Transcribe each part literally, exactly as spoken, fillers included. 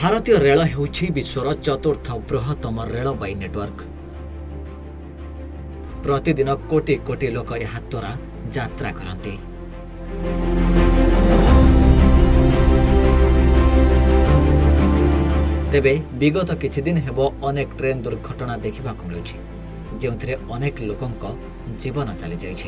भारतीय रेल हेउछि विश्वर चतुर्थ बृहत्तम रेलवाई नेटवर्क। प्रतिदिन कोटी कोटी लोक यह द्वारा यात्रा करते। तेबे विगत किछि दिन हेबो अनेक ट्रेन दुर्घटना देखा मिलुछि, जेउथिरे अनेक लोकंक जीवन चली जाइछि।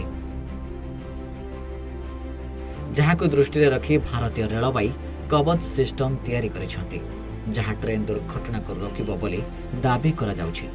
जहाको दृष्टि रखी भारतीय रेलवाई कवच सिस्टम तैयारी करिसेंती, जहा ट्रेन दुर्घटना को रोकिबो बोली दाबी करा जाउछि।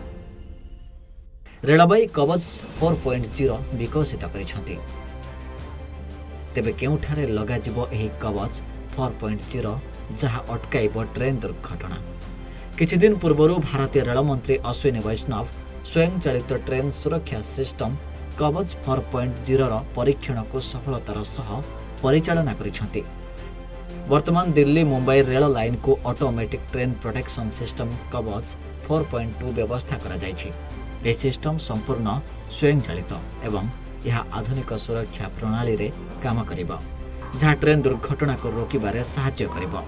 रेलवाई कवच चार पॉइंट शून्य विकसित करिसेंती। तेबे केउठारे लगा जिवो एही कवच चार पॉइंट शून्य जहा अटकाइबो ट्रेन दुर्घटना। किछि दिन पूर्वरु भारतीय रेल मंत्री अश्विनी वैष्णव स्वयं चालित ट्रेन सुरक्षा सिस्टम कवच चार पॉइंट शून्य रो परीक्षण को सफलतार सह परिचालना करिसेंती। वर्तमान दिल्ली मुंबई रेल लाइन को automatic train protection system Kavach चार पॉइंट दो व्यवस्था करा जायछि। यह सिस्टम संपूर्ण स्वयं चालित एवं यह आधुनिक सुरक्षा प्रणाली रे काम करिबो, जहाँ ट्रेन दुर्घटना को रोकिबारे सहायता करिबो।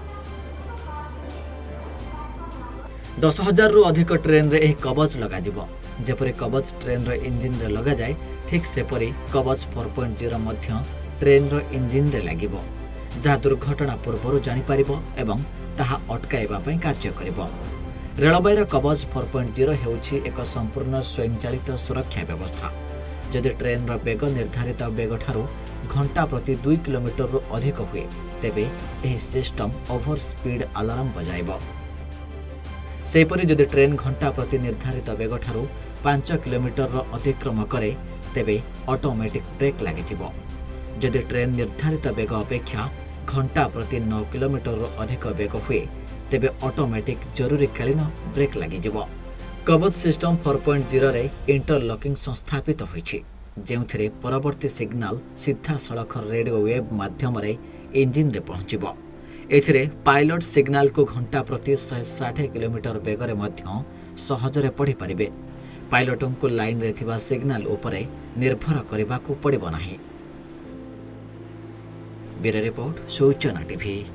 दस हजार रु अधिक ट्रेन रे एही कवच लगा जिवो। जेपरि कवच ट्रेन रो इंजिन रे लगा जाय, ठीक सेपरि कवच चार पॉइंट शून्य मध्य ट्रेन रो इंजिन रे लागिबो, जहाँ दुर्घटना पूर्व जानी पारिबो एवं ताहा अटकाइबा पई कार्य करिबो। रेलवाईर कवच चार पॉइंट शून्य हेउछि एक संपूर्ण स्वयंचालित सुरक्षा व्यवस्था। जदि ट्रेन रो बेग निर्धारित बेग ठारू घंटा प्रति दुई किलोमीटर रु अधिक हुए, तेबे एही सिस्टम ओभर स्पीड अलार्म बजाइबो। सेपरि जदि ट्रेन घंटा प्रति निर्धारित बेग ठारू पांच किलोमीटर रो अतिक्रम करे, तेबे ऑटोमेटिक ब्रेक लागिजिवो। जदि ट्रेन निर्धारित बेग अपेक्षा घंटा प्रति नौ किलोमीटर रो अधिक बेग हुए, तेबे ऑटोमेटिक जरूरीकालीन ब्रेक लागिजिवो। कवच सिस्टम चार पॉइंट शून्य रे इंटरलॉकिंग संस्थापित होइछि, जेउथिरे परवर्ती सिग्नल सीधा सड़क रेडियो वेव माध्यम रे इंजिन रे पहुंचिबो। एथिरे पायलट सिग्नल को घंटा प्रति एक सौ साठ किलोमीटर बेग रे मध्य सहजरे पढ़ी पारिबे। पायलटों को लाइन रे थिबा सिग्नल उपरे निर्भर करबाकू पड़िबो नाही। Bureau report Suchana TV.